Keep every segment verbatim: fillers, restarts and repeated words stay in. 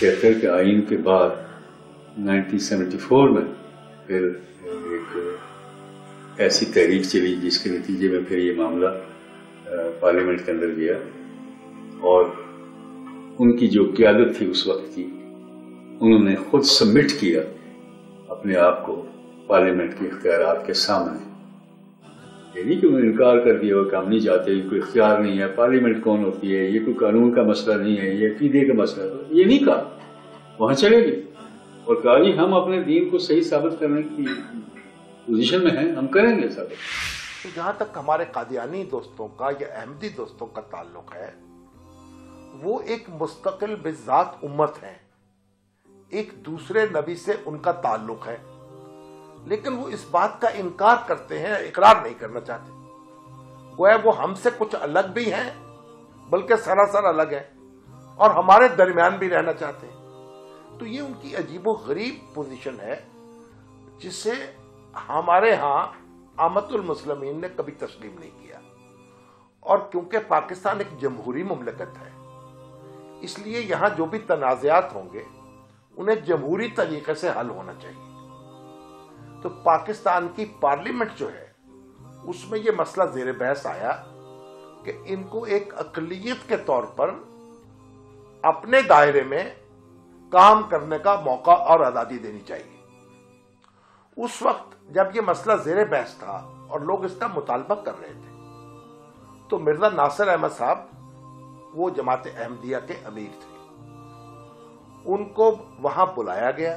چھہتر کے آئین کے بعد نائنٹین سیونٹی فور میں پھر ایک ایسی تحریک چلی جس کے نتیجے میں پھر یہ معاملہ پارلیمنٹ کے اندر گیا، اور ان کی جو قیادت تھی اس وقت کی، انہوں نے خود سبمٹ کیا اپنے آپ کو پارلیمنٹ کے اختیارات کے سامنے۔ یہ نہیں کہ انہوں نے انکار کر دیا ہو کہ ہم نہیں چاہتے، یہ کوئی اختیار نہیں ہے، پارلیمنٹ کون ہوتی ہے، یہ کوئی قانون کا مسئلہ نہیں ہے، یہ عقیدے کا مسئلہ ہے، یہ نہیں کہا۔ وہاں چلے گئے اور کہا جی ہم اپنے دین کو صحیح ثابت کرنے کی پوزیشن میں ہیں، ہم کریں گے ثابت۔ جہاں تک ہمارے قادیانی دوستوں کا یا احمدی دوستوں کا تعلق ہے، وہ ایک مستقل بذات امت ہے، ایک دوسرے نبی سے ان کا تعلق ہے، لیکن وہ اس بات کا انکار کرتے ہیں، اقرار نہیں کرنا چاہتے۔ گویا وہ ہم سے کچھ الگ بھی ہیں، بلکہ سراسر الگ ہیں، اور ہمارے درمیان بھی رہنا چاہتے ہیں۔ تو یہ ان کی عجیب و غریب پوزیشن ہے، جسے ہمارے ہاں عامت المسلمین نے کبھی تسلیم نہیں کیا۔ اور کیونکہ پاکستان ایک جمہوری مملکت ہے، اس لیے یہاں جو بھی تنازعات ہوں گے انہیں جمہوری طریقے سے حل ہونا چاہیے۔ تو پاکستان کی پارلیمنٹ جو ہے اس میں یہ مسئلہ زیر بحث آیا کہ ان کو ایک اقلیت کے طور پر اپنے دائرے میں کام کرنے کا موقع اور آزادی دینی چاہیے۔ اس وقت جب یہ مسئلہ زیر بحث تھا اور لوگ اس کا مطالبہ کر رہے تھے، تو مرزا ناصر احمد صاحب وہ جماعت احمدیہ کے امیر تھے، ان کو وہاں بلایا گیا،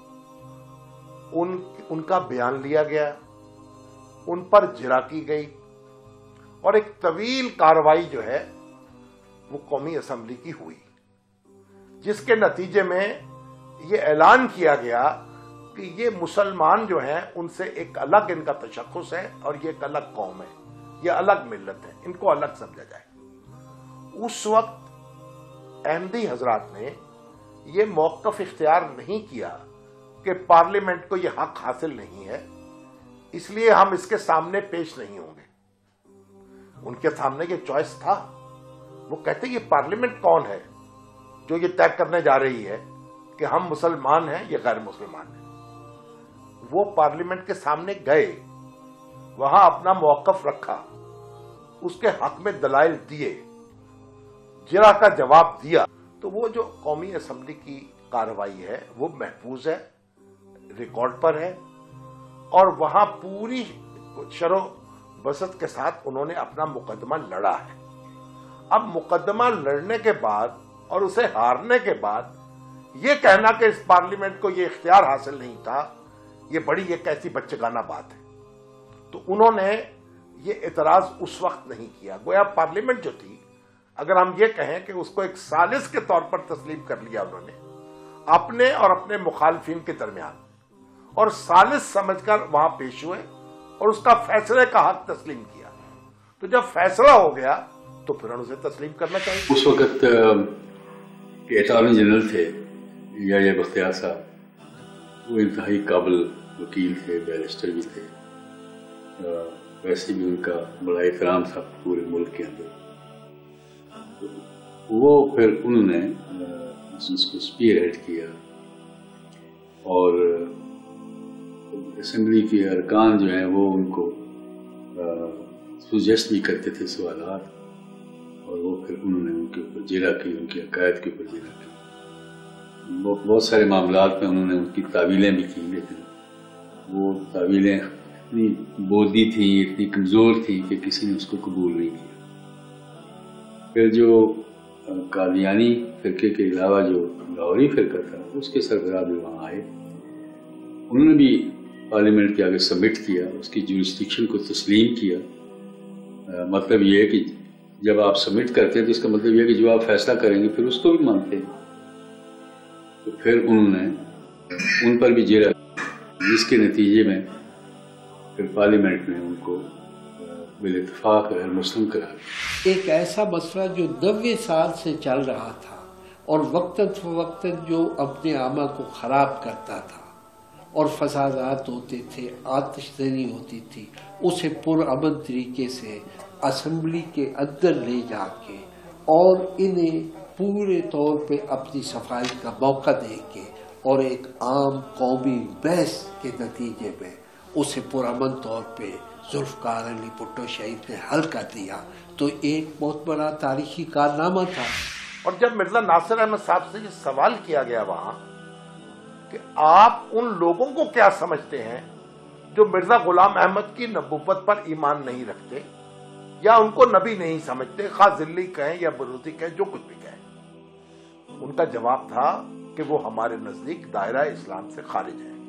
ان ان کا بیان لیا گیا، ان پر جرا کی گئی، اور ایک طویل کارروائی جو ہے وہ قومی اسمبلی کی ہوئی، جس کے نتیجے میں یہ اعلان کیا گیا کہ یہ مسلمان جو ہیں ان سے ایک الگ ان کا تشخص ہے، اور یہ ایک الگ قوم ہے، یہ الگ ملت ہے، ان کو الگ سمجھا جائے۔ اس وقت احمدی حضرات نے یہ موقف اختیار نہیں کیا کہ پارلیمنٹ کو یہ حق حاصل نہیں ہے، اس لیے ہم اس کے سامنے پیش نہیں ہوں گے۔ ان کے سامنے یہ چوائس تھا، وہ کہتے یہ پارلیمنٹ کون ہے جو یہ طے کرنے جا رہی ہے کہ ہم مسلمان ہیں یا غیر مسلمان ہیں۔ وہ پارلیمنٹ کے سامنے گئے، وہاں اپنا موقف رکھا، اس کے حق میں دلائل دیے، جرا کا جواب دیا۔ تو وہ جو قومی اسمبلی کی کارروائی ہے وہ محفوظ ہے، ریکارڈ پر ہے، اور وہاں پوری شرح بسط کے ساتھ انہوں نے اپنا مقدمہ لڑا ہے۔ اب مقدمہ لڑنے کے بعد اور اسے ہارنے کے بعد یہ کہنا کہ اس پارلیمنٹ کو یہ اختیار حاصل نہیں تھا، یہ بڑی ایک ایسی بچگانہ بات ہے۔ تو انہوں نے یہ اعتراض اس وقت نہیں کیا۔ گویا پارلیمنٹ جو تھی، اگر ہم یہ کہیں کہ اس کو ایک ثالث کے طور پر تسلیم کر لیا انہوں نے اپنے اور اپنے مخالفین کے درمیان، اور ثالث سمجھ کر وہاں پیش ہوئے اور اس کا فیصلے کا حق تسلیم کیا۔ تو جب فیصلہ ہو گیا تو پھر اسے تسلیم کرنا چاہیے۔ اس وقت اٹارنی جنرل تھے یا بختیار صاحب، وہ انتہائی قابل وکیل تھے، بیرسٹر بھی تھے، ویسے بھی ان کا بڑا احترام تھا پورے ملک کے اندر۔ وہ پھر انہوں نے اس کو اسپیئر ہیڈ کیا، اور اسمبلی کے ارکان جو ہیں وہ ان کو سجیسٹ بھی کرتے تھے سوالات، اور وہ پھر انہوں نے ان کے اوپر جرا کی، ان کے عقائد کے اوپر جرا کی۔ بہت سارے معاملات میں انہوں نے ان کی تعویلیں بھی کی، لیکن وہ تعویلیں اتنی بودی تھیں، اتنی کمزور تھیں کہ کسی نے اس کو قبول نہیں کیا۔ پھر جو قادیانی فرقے کے علاوہ جو لاہوری فرقہ تھا، اس کے سربراہ بھی وہاں آئے، انہوں نے بھی پارلیمنٹ کے آگے سبمٹ کیا، اس کی جورسڈکشن کو تسلیم کیا۔ مطلب یہ ہے کہ جب آپ سبمٹ کرتے ہیں تو اس کا مطلب یہ ہے کہ جو آپ فیصلہ کریں گے پھر اس کو بھی مانتے ہیں۔ تو پھر انہوں نے ان پر بھی جرا، جس کے نتیجے میں پھر پارلیمنٹ نے ان کو بالاتفاق غیر مسلم قرار دیا۔ ایک ایسا مسئلہ جو نوے سال سے چل رہا تھا اور وقتاً فوقتاً جو اپنے عامہ کو خراب کرتا تھا اور فسادات ہوتے تھے، آتش زنی ہوتی تھی، اسے پرامن طریقے سے اسمبلی کے اندر لے جا کے اور انہیں پورے طور پہ اپنی صفائی کا موقع دے کے اور ایک عام قومی بحث کے نتیجے میں اسے پرامن طور پہ ذوالفقار علی بھٹو شہید نے حل کر دیا، تو ایک بہت بڑا تاریخی کارنامہ تھا۔ اور جب مرزا ناصر احمد صاحب سے یہ سوال کیا گیا وہاں کہ آپ ان لوگوں کو کیا سمجھتے ہیں جو مرزا غلام احمد کی نبوت پر ایمان نہیں رکھتے یا ان کو نبی نہیں سمجھتے، خواہ ذلی کہیں یا بروزی کہیں، جو کچھ بھی کہیں، ان کا جواب تھا کہ وہ ہمارے نزدیک دائرہ اسلام سے خارج ہیں۔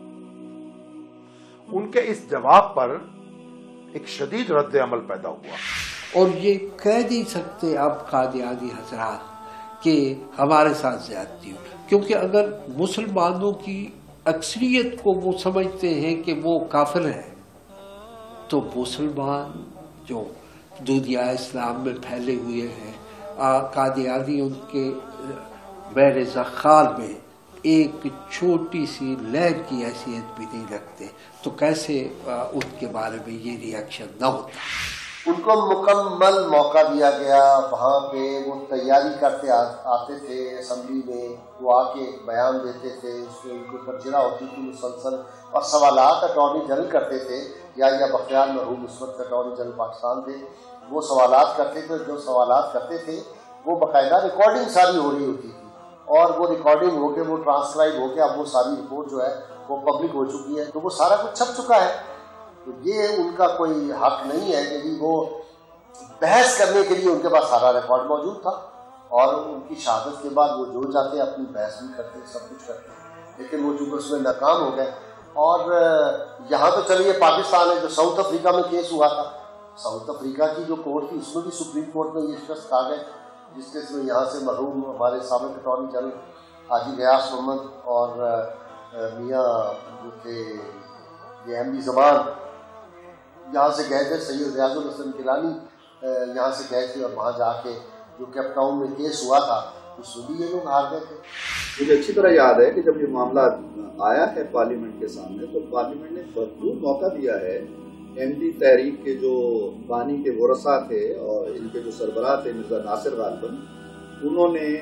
ان کے اس جواب پر ایک شدید رد عمل پیدا ہوا، اور یہ کہہ نہیں سکتے اب قادیانی حضرات کہ ہمارے ساتھ زیادتی ہو، کیونکہ اگر مسلمانوں کی اکثریت کو وہ سمجھتے ہیں کہ وہ کافر ہیں، تو مسلمان جو دنیا اسلام میں پھیلے ہوئے ہیں، قادیانی ان کے بحر زخار میں ایک چھوٹی سی لہر کی حیثیت بھی نہیں رکھتے، تو کیسے ان کے بارے میں یہ ری ایکشن نہ ہوتا۔ ان کو مکمل موقع دیا گیا، وہاں پہ وہ تیاری کرتے آتے تھے، اسمبلی میں وہ آ کے بیان دیتے تھے، اس میں ان کو تبصرہ ہوتی تھی مسلسل، اور سوالات اٹارنی جنرل کرتے تھے، یا یا بختیار مرحوم اس وقت اٹارنی جنرل پاکستان تھے، وہ سوالات کرتے تھے، جو سوالات کرتے تھے وہ باقاعدہ ریکارڈنگ ساری ہو رہی ہوتی تھی، اور وہ ریکارڈنگ ہو کے وہ ٹرانسکرائب ہو کے اب وہ ساری رپورٹ جو ہے وہ پبلک ہو چکی ہے، تو وہ سارا کچھ چھپ چکا ہے۔ تو یہ ان کا کوئی حق نہیں ہے کہ وہ بحث کرنے کے لیے ان کے پاس سارا ریکارڈ موجود تھا، اور ان کی شہادت کے بعد وہ جو جاتے اپنی بحث بھی کرتے، سب کچھ کرتے، لیکن وہ چونکہ اس میں ناکام ہو گئے۔ اور یہاں تو چلیے پاکستان ہے، جو ساؤتھ افریقہ میں کیس ہوا تھا، ساؤتھ افریقہ کی جو کورٹ تھی اس میں بھی سپریم کورٹ میں یہ شخص آ گئے، جس کیس میں یہاں سے مرحوم ہمارے سابق اٹارنی جنرل حاجی غیاث محمد اور میاں جو تھے یہ احمدی زبان یہاں سے گئے تھے، سید ریاض الحسن گیلانی یہاں سے گئے تھے، اور وہاں جا کے جو کیپ ٹاؤن میں کیس ہوا تھا اس میں بھی یہ لوگ ہار گئے تھے۔ مجھے اچھی طرح یاد ہے کہ جب یہ معاملہ آیا ہے پارلیمنٹ کے سامنے، تو پارلیمنٹ نے بھرپور موقع دیا ہے احمدی تحریک کے جو بانی کے ورثاء تھے اور ان کے جو سربراہ تھے مرزا ناصر غالباً، انہوں نے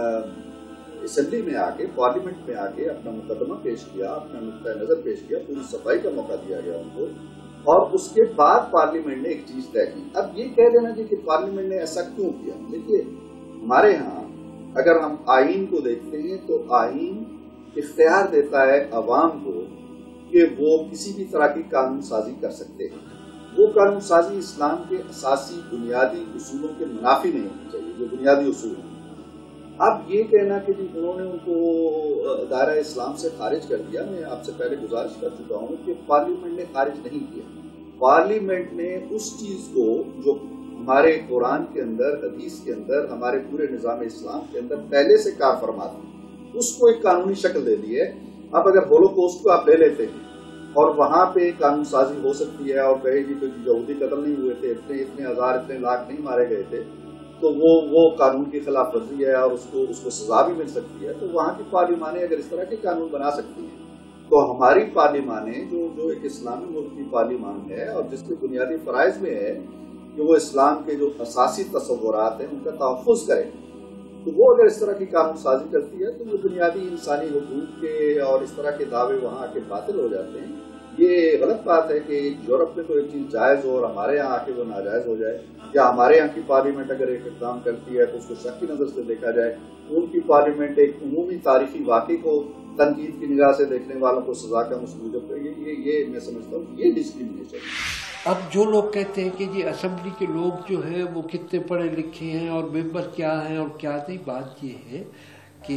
اسمبلی میں آ کے، پارلیمنٹ میں آ کے اپنا مقدمہ پیش کیا، اپنا نقطۂ نظر پیش کیا، پوری صفائی کا موقع دیا گیا ان کو، اور اس کے بعد پارلیمنٹ نے ایک چیز طے کی۔ اب یہ کہہ دینا جی کہ پارلیمنٹ نے ایسا کیوں کیا، دیکھیے ہمارے ہاں اگر ہم آئین کو دیکھتے ہیں تو آئین اختیار دیتا ہے عوام کو کہ وہ کسی بھی طرح کی قانون سازی کر سکتے ہیں، وہ قانون سازی اسلام کے اساسی بنیادی اصولوں کے منافی نہیں ہونی چاہیے، جو بنیادی اصول ہیں۔ اب یہ کہنا کہ جی انہوں نے ان کو دائرہ اسلام سے خارج کر دیا، میں آپ سے پہلے گزارش کر چکا ہوں کہ پارلیمنٹ نے خارج نہیں کیا، پارلیمنٹ نے اس چیز کو جو ہمارے قرآن کے اندر، حدیث کے اندر، ہمارے پورے نظام اسلام کے اندر پہلے سے کار فرما تھی، اس کو ایک قانونی شکل دے دی ہے۔ اب اگر ہولوکوسٹ کو آپ لے لیتے ہیں اور وہاں پہ قانون سازی ہو سکتی ہے، اور کہے جی کوئی یہودی قتل نہیں ہوئے تھے، اتنے اتنے ہزار اتنے لاکھ نہیں مارے گئے تھے، تو وہ وہ قانون کی خلاف ورزی ہے اور اس کو اس کو سزا بھی مل سکتی ہے، تو وہاں کی پارلیمانیں اگر اس طرح کے قانون بنا سکتی ہیں، تو ہماری پارلیمانیں جو جو ایک اسلامی ملک کی پارلیمان ہے اور جس کے بنیادی فرائض میں ہے کہ وہ اسلام کے جو اساسی تصورات ہیں ان کا تحفظ کرے، تو وہ اگر اس طرح کی قانون سازی کرتی ہے تو وہ بنیادی انسانی حقوق کے اور اس طرح کے دعوے وہاں آ کے باطل ہو جاتے ہیں۔ یہ غلط بات ہے کہ یورپ میں تو ایک چیز جائز ہو اور ہمارے یہاں آ کے وہ ناجائز ہو جائے، یا ہمارے یہاں کی پارلیمنٹ اگر ایک اقدام کرتی ہے تو اس کو شک کی نظر سے دیکھا جائے، ان کی پارلیمنٹ ایک عمومی تاریخی واقعے کو تنقید کی نگاہ سے دیکھنے والوں کو سزا کا مستوجب کرے، یہ یہ میں سمجھتا ہوں یہ ڈسکریمنیشن ہے۔ اب جو لوگ کہتے ہیں کہ جی اسمبلی کے لوگ جو ہیں وہ کتنے پڑھے لکھے ہیں اور ممبر کیا ہیں اور کیا نہیں، بات یہ ہے کہ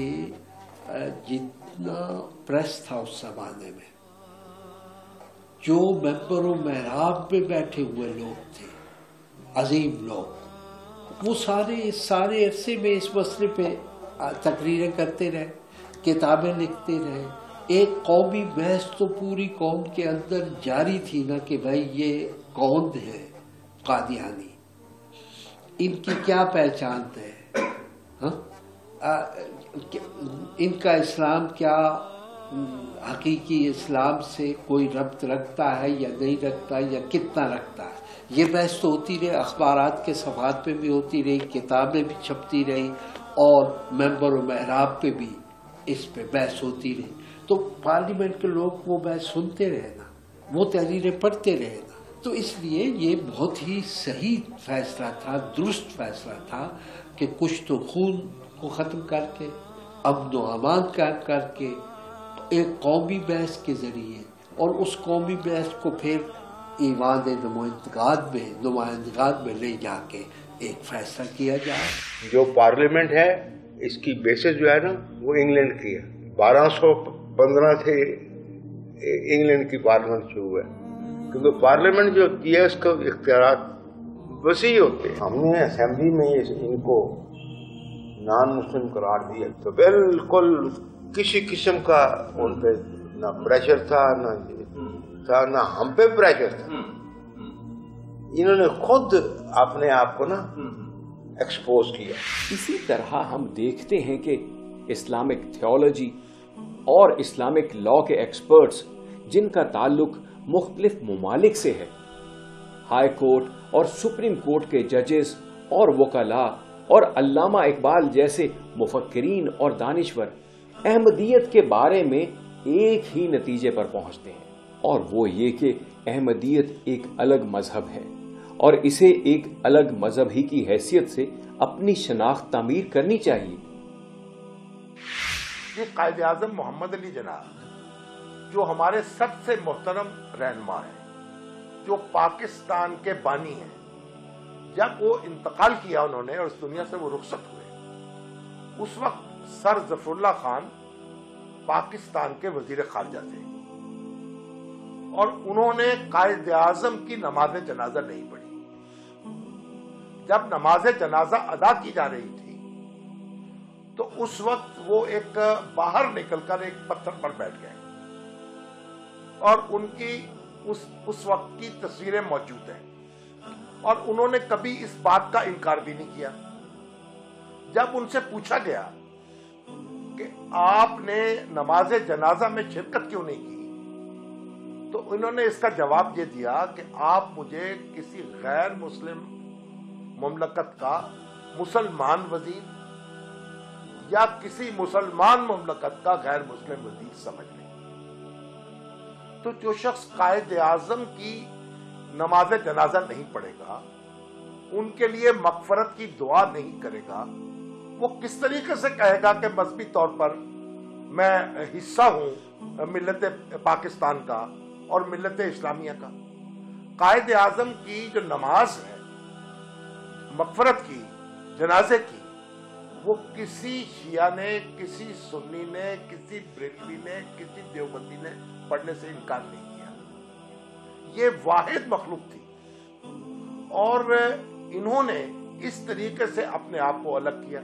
جتنا پریس تھا اس زمانے میں، جو ممبر و محراب میں بیٹھے ہوئے لوگ تھے، عظیم لوگ، وہ سارے سارے عرصے میں اس مسئلے پہ تقریریں کرتے رہے، کتابیں لکھتے رہے، ایک قومی بحث تو پوری قوم کے اندر جاری تھی نا کہ بھائی یہ کون ہے قادیانی، ان کی کیا پہچان ہے، ہاں ان کا اسلام کیا حقیقی اسلام سے کوئی ربط رکھتا ہے یا نہیں رکھتا یا کتنا رکھتا ہے، یہ بحث تو ہوتی رہی، اخبارات کے صفحات پہ بھی ہوتی رہی، کتابیں بھی چھپتی رہی، اور ممبر و محراب پہ بھی اس پہ بحث ہوتی رہی. تو پارلیمنٹ کے لوگ وہ بحث سنتے رہے نا, وہ تحریریں پڑھتے رہے نا. تو اس لیے یہ بہت ہی صحیح فیصلہ تھا, درست فیصلہ تھا کہ کچھ تو خون کو ختم کر کے, امن و امان قائم کر کے, ایک قومی بحث کے ذریعے, اور اس قومی بحث کو پھر ایوان نمائندگان میں نمائندگان میں لے جا کے ایک فیصلہ کیا جائے. جو پارلیمنٹ ہے اس کی بیسس جو ہے نا وہ انگلینڈ کی ہے. بارہ سو پندرہ سے انگلینڈ کی پارلیمنٹ شروع ہے, کیونکہ پارلیمنٹ جو کی ہے اس کو اختیارات وسیع ہوتے ہیں. ہم نے اسمبلی میں ان کو نان مسلم قرار دیا تو بالکل کسی قسم کا ان پہ نہ پریشر تھا نہ تھا نہ ہم پہ پریشر تھا. انہوں نے خود اپنے آپ کو نا ایکسپوز کیا. اسی طرح ہم دیکھتے ہیں کہ اسلامک تھیولوجی اور اسلامک لا کے ایکسپرٹس جن کا تعلق مختلف ممالک سے ہے, ہائی کورٹ اور سپریم کورٹ کے ججز اور وکلاء اور علامہ اقبال جیسے مفکرین اور دانشور احمدیت کے بارے میں ایک ہی نتیجے پر پہنچتے ہیں, اور وہ یہ کہ احمدیت ایک الگ مذہب ہے اور اسے ایک الگ مذہب ہی کی حیثیت سے اپنی شناخت تعمیر کرنی چاہیے. یہ قائد اعظم محمد علی جناح جو ہمارے سب سے محترم رہنما ہیں, جو پاکستان کے بانی ہیں, جب وہ انتقال کیا انہوں نے اور اس دنیا سے وہ رخصت ہوئے, اس وقت سر ظفر اللہ خان پاکستان کے وزیر خارجہ تھے, اور انہوں نے قائد اعظم کی نماز جنازہ نہیں پڑھی. جب نماز جنازہ ادا کی جا رہی تھی تو اس وقت وہ ایک باہر نکل کر ایک پتھر پر بیٹھ گئے, اور ان کی اس اس وقت کی تصویریں موجود ہیں, اور انہوں نے کبھی اس بات کا انکار بھی نہیں کیا. جب ان سے پوچھا گیا کہ آپ نے نماز جنازہ میں شرکت کیوں نہیں کی, تو انہوں نے اس کا جواب یہ دیا کہ آپ مجھے کسی غیر مسلم مملکت کا مسلمان وزیر یا کسی مسلمان مملکت کا غیر مسلم وزیر سمجھ لیں. تو جو شخص قائد اعظم کی نماز جنازہ نہیں پڑھے گا, ان کے لیے مغفرت کی دعا نہیں کرے گا, وہ کس طریقے سے کہے گا کہ مذہبی طور پر میں حصہ ہوں ملت پاکستان کا اور ملت اسلامیہ کا. قائد اعظم کی جو نماز ہے مغفرت کی, جنازے کی, وہ کسی شیعہ نے, کسی سنی نے, کسی بریلوی نے, کسی دیوبندی نے پڑھنے سے انکار نہیں کیا. یہ واحد مخلوق تھی, اور انہوں نے اس طریقے سے اپنے آپ کو الگ کیا.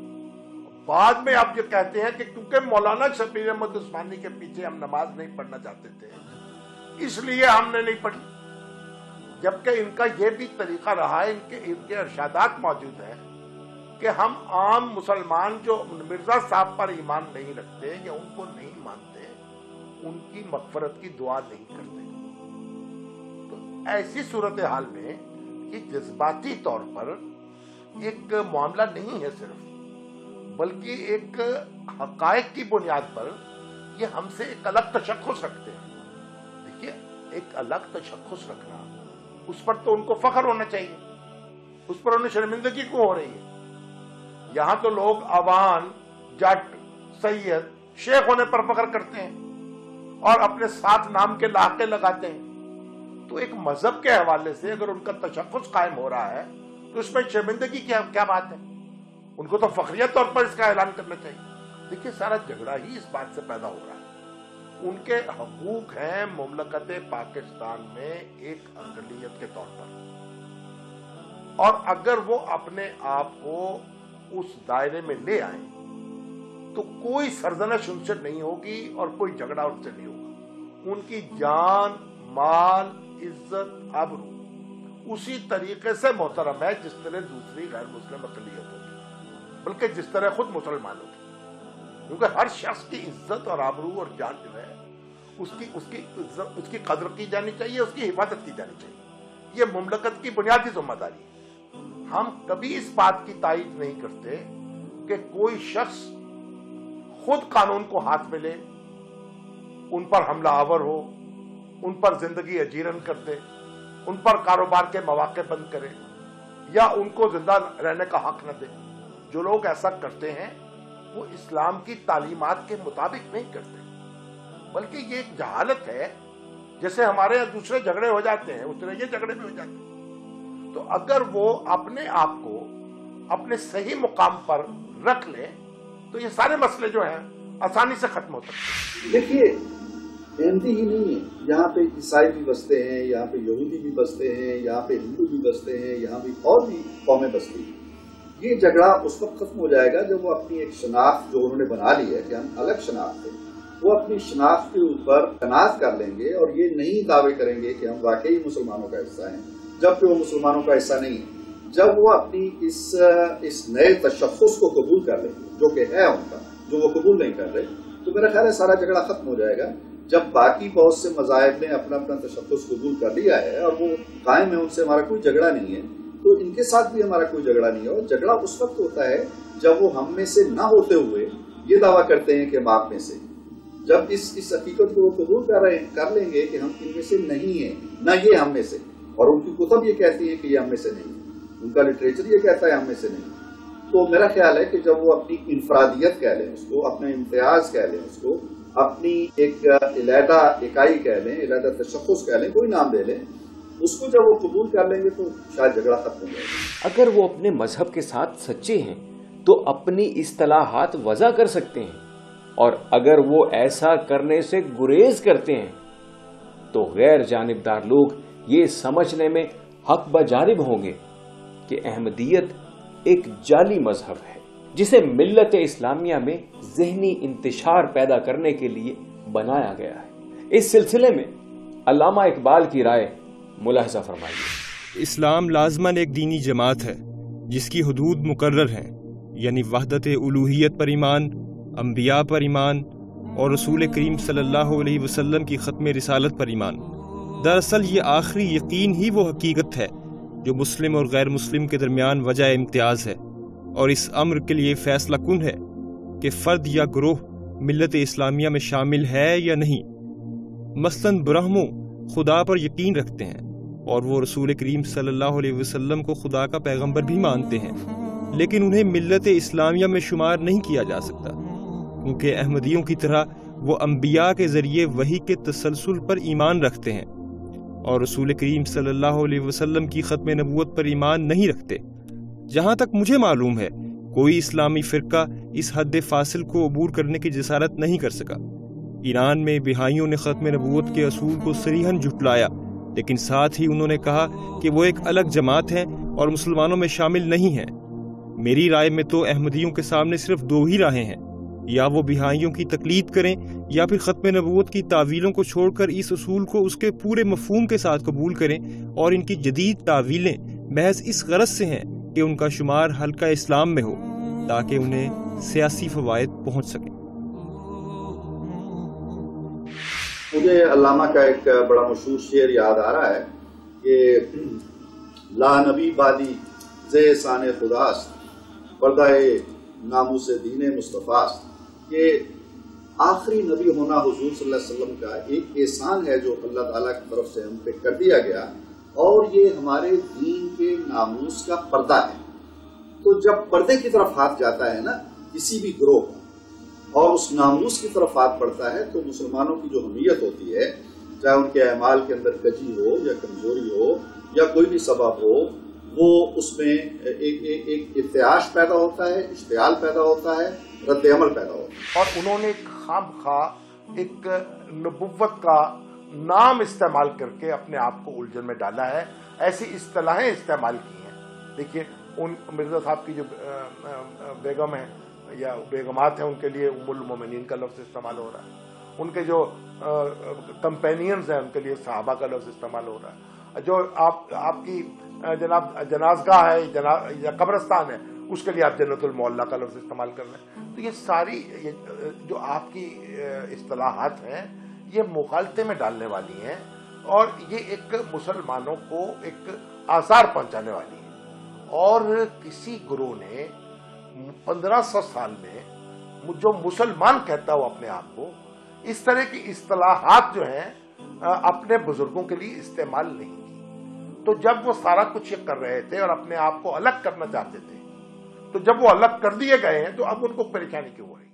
بعد میں آپ یہ کہتے ہیں کہ کیونکہ مولانا شبیر احمد عثمانی کے پیچھے ہم نماز نہیں پڑھنا چاہتے تھے اس لیے ہم نے نہیں پڑھی, جبکہ ان کا یہ بھی طریقہ رہا ہے, ان کے ان کے ارشادات موجود ہیں کہ ہم عام مسلمان جو مرزا صاحب پر ایمان نہیں رکھتے یا ان کو نہیں مانتے, ان کی مغفرت کی دعا نہیں کرتے. تو ایسی صورتحال میں یہ جذباتی طور پر ایک معاملہ نہیں ہے صرف, بلکہ ایک حقائق کی بنیاد پر یہ ہم سے ایک الگ تشخص رکھتے ہیں. دیکھیے, ایک الگ تشخص رکھنا, اس پر تو ان کو فخر ہونا چاہیے, اس پر انہیں شرمندگی کیوں ہو رہی ہے؟ یہاں تو لوگ عوان, جٹ, سید, شیخ ہونے پر فخر کرتے ہیں اور اپنے ساتھ نام کے لاحقے لگاتے ہیں. تو ایک مذہب کے حوالے سے اگر ان کا تشخص قائم ہو رہا ہے تو اس میں شرمندگی کیا کیا بات ہے؟ ان کو تو فخریت طور پر اس کا اعلان کرنا چاہیے. دیکھیے, سارا جھگڑا ہی اس بات سے پیدا ہو رہا ہے. ان کے حقوق ہیں مملکت پاکستان میں ایک اقلیت کے طور پر, اور اگر وہ اپنے آپ کو اس دائرے میں لے آئیں تو کوئی سرزنش ان سے نہیں ہوگی اور کوئی جھگڑا ان سے نہیں ہوگا. ان کی جان, مال, عزت, آبرو اسی طریقے سے محترم ہے جس طرح دوسری غیر مسلم اقلیت ہوتی, بلکہ جس طرح خود مسلمان ہوتی, کیونکہ ہر شخص کی عزت اور آبرو اور جان جو ہے اس کی اس کی عزت, اس کی قدر کی جانی چاہیے, اس کی حفاظت کی جانی چاہیے. یہ مملکت کی بنیادی ذمہ داری ہے. ہم کبھی اس بات کی تائید نہیں کرتے کہ کوئی شخص خود قانون کو ہاتھ میں لے، ان پر حملہ آور ہو، ان پر زندگی اجیرن کر دے، ان پر کاروبار کے مواقع بند کرے یا ان کو زندہ رہنے کا حق نہ دے۔ جو لوگ ایسا کرتے ہیں وہ اسلام کی تعلیمات کے مطابق نہیں کرتے، بلکہ یہ ایک جہالت ہے۔ جیسے ہمارے دوسرے جھگڑے ہو جاتے ہیں اس طرح یہ جھگڑے بھی ہو جاتے ہیں۔ تو اگر وہ اپنے آپ کو اپنے صحیح مقام پر رکھ لیں تو یہ سارے مسئلے جو ہیں آسانی سے ختم ہو سکتے ہیں۔ دیکھیے احمدی ہی نہیں ہے، یہاں پہ عیسائی بھی بستے ہیں، یہاں پہ یہودی بھی بستے ہیں، یہاں پہ ہندو بھی بستے ہیں، یہاں بھی اور بھی قومیں بستی ہیں۔ یہ جھگڑا اس وقت ختم ہو جائے گا جب وہ اپنی ایک شناخت جو انہوں نے بنا لی ہے کہ ہم الگ شناخت ہیں، وہ اپنی شناخت کے اوپر تنازع کر لیں گے اور یہ نہیں دعوے کریں گے کہ ہم واقعی مسلمانوں کا حصہ ہیں، جبکہ وہ مسلمانوں کا حصہ نہیں ہے۔ جب وہ اپنی اس اس نئے تشخص کو قبول کر لیں گے جو کہ ہے ان کا، جو وہ قبول نہیں کر رہے، تو میرا خیال ہے سارا جھگڑا ختم ہو جائے گا۔ جب باقی بہت سے مذاہب نے اپنا اپنا تشخص قبول کر لیا ہے اور وہ قائم ہے، ان سے ہمارا کوئی جھگڑا نہیں ہے، تو ان کے ساتھ بھی ہمارا کوئی جھگڑا نہیں ہے۔ اور جھگڑا اس وقت ہوتا ہے جب وہ ہم میں سے نہ ہوتے ہوئے یہ دعویٰ کرتے ہیں کہ ہم آپ میں سے، جب اس اس حقیقت کو وہ قبول کر رہے کر لیں گے کہ ہم ان میں سے نہیں ہیں، نہ یہ ہم میں سے، اور ان کی کتب یہ کہتی ہیں کہ یہ ہم میں سے نہیں، ان کا لٹریچر یہ کہتا ہے ہم میں سے نہیں، تو میرا خیال ہے کہ جب وہ اپنی انفرادیت کہہ لیں اس کو، اپنا امتیاز کہہ لیں اس کو، اپنی ایک علیحدہ اکائی کہہ لیں، علیحدہ تشخص کہہ لیں، کوئی نام دے لیں، اس کو جب وہ قبول کر لیں گے تو شاید جھگڑا ختم ہو جائے گا۔ اگر وہ اپنے مذہب کے ساتھ سچے ہیں تو اپنی اصطلاحات وضع کر سکتے ہیں، اور اگر وہ ایسا کرنے سے گریز کرتے ہیں تو غیر جانبدار لوگ یہ سمجھنے میں حق بجانب ہوں گے کہ احمدیت ایک جعلی مذہب ہے جسے ملت اسلامیہ میں ذہنی انتشار پیدا کرنے کے لیے بنایا گیا ہے۔ اس سلسلے میں علامہ اقبال کی رائے ملاحظہ فرمائیے۔ اسلام لازماً ایک دینی جماعت ہے جس کی حدود مقرر ہیں، یعنی وحدت الوہیت پر ایمان، انبیاء پر ایمان اور رسول کریم صلی اللہ علیہ وسلم کی ختم رسالت پر ایمان۔ دراصل یہ آخری یقین ہی وہ حقیقت ہے جو مسلم اور غیر مسلم کے درمیان وجہ امتیاز ہے، اور اس امر کے لیے فیصلہ کن ہے کہ فرد یا گروہ ملت اسلامیہ میں شامل ہے یا نہیں۔ مثلاً برہمو خدا پر یقین رکھتے ہیں اور وہ رسول کریم صلی اللہ علیہ وسلم کو خدا کا پیغمبر بھی مانتے ہیں، لیکن انہیں ملت اسلامیہ میں شمار نہیں کیا جا سکتا، کیونکہ احمدیوں کی طرح وہ انبیاء کے ذریعے وحی کے تسلسل پر ایمان رکھتے ہیں اور رسول کریم صلی اللہ علیہ وسلم کی ختم نبوت پر ایمان نہیں رکھتے۔ جہاں تک مجھے معلوم ہے کوئی اسلامی فرقہ اس حد فاصل کو عبور کرنے کی جسارت نہیں کر سکا۔ ایران میں بہائیوں نے ختم نبوت کے اصول کو صریحاً جھٹلایا، لیکن ساتھ ہی انہوں نے کہا کہ وہ ایک الگ جماعت ہے اور مسلمانوں میں شامل نہیں ہیں۔ میری رائے میں تو احمدیوں کے سامنے صرف دو ہی راہیں ہیں، یا وہ بہائیوں کی تقلید کریں یا پھر ختم نبوت کی تعویلوں کو چھوڑ کر اس اصول کو اس کے پورے مفہوم کے ساتھ قبول کریں، اور ان کی جدید تعویلیں محض اس غرض سے ہیں کہ ان کا شمار حلقہ اسلام میں ہو تاکہ انہیں سیاسی فوائد پہنچ سکیں۔ مجھے علامہ کا ایک بڑا مشہور شعر یاد آ رہا ہے کہ لا نبی بادی زے سان خداست پردہ ناموس دین مصطفیٰست، کہ آخری نبی ہونا حضور صلی اللہ علیہ وسلم کا ایک احسان ہے جو اللہ تعالیٰ کی طرف سے ہم پہ کر دیا گیا، اور یہ ہمارے دین کے ناموس کا پردہ ہے۔ تو جب پردے کی طرف ہاتھ جاتا ہے نا کسی بھی گروہ کا، اور اس ناموس کی طرف ہاتھ پڑتا ہے، تو مسلمانوں کی جو حمیت ہوتی ہے، چاہے ان کے اعمال کے اندر کجی ہو یا کمزوری ہو یا کوئی بھی سبب ہو، وہ اس میں ایک ایک ایک ارتعاش پیدا ہوتا ہے، اشتعال پیدا ہوتا ہے، رد عمل پیدا ہوتا ہے۔ اور انہوں نے خام خواہ ایک نبوت کا نام استعمال کر کے اپنے آپ کو الجھن میں ڈالا ہے، ایسی اصطلاحیں استعمال کی ہیں۔ دیکھیے ان مرزا صاحب کی جو بیگم ہیں یا بیگمات ہیں، ان کے لیے ام المومنین کا لفظ استعمال ہو رہا ہے، ان کے جو کمپینینز ہیں ان کے لیے صحابہ کا لفظ استعمال ہو رہا ہے، جو آپ آپ کی جناب جنازگاہ ہے یا قبرستان ہے اس کے لیے آپ جنت المعلیٰ کا لفظ استعمال کر رہے ہیں۔ تو یہ ساری جو آپ کی اصطلاحات ہیں یہ مغالطے میں ڈالنے والی ہیں، اور یہ ایک مسلمانوں کو ایک آثار پہنچانے والی ہیں، اور کسی گروہ نے पंद्रह सौ साल में जो मुसलमान कहता हो अपने आप को, इस तरह की इस्तिलाहात जो हैं अपने बुजुर्गों के लिए इस्तेमाल नहीं की। तो जब वो सारा कुछ ये कर रहे थे और अपने आप को अलग करना चाहते थे, तो जब वो अलग कर दिए गए हैं तो अब उनको परेशानी क्यों हो रही?